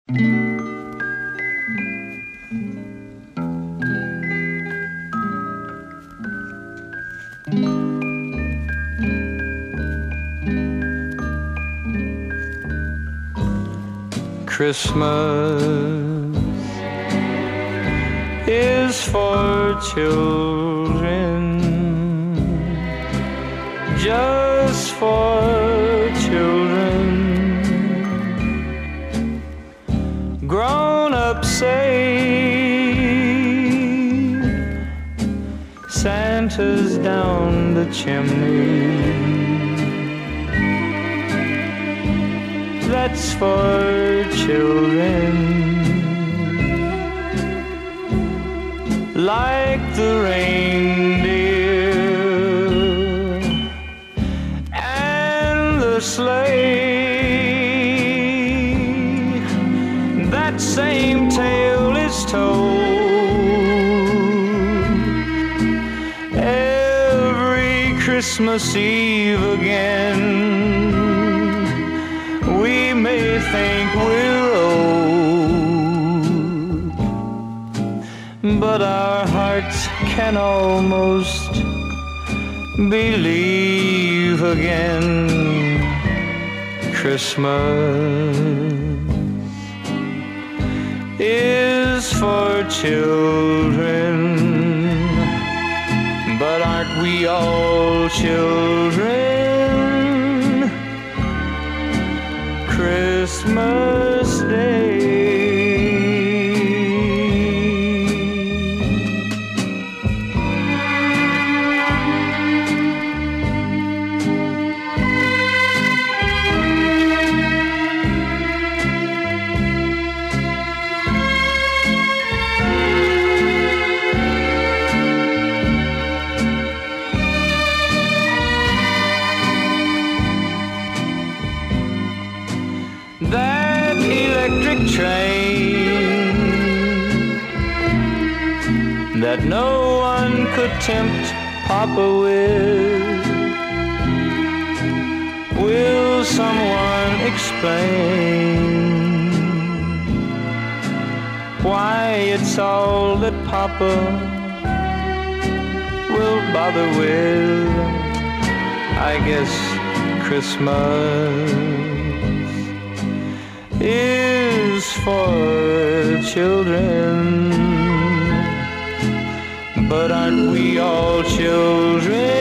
Christmas is for children, just for children. Grown-ups say Santa's down the chimney. That's for children. Like the reindeer and the sleigh, that same tale is told every Christmas Eve again. We may think we're old, but our hearts can almost believe again. Christmas is for children, but aren't we all children? Christmas Day. That electric train that no one could tempt Papa with, will someone explain why it's all that Papa will bother with? I guess Christmas is for children, but aren't we all children?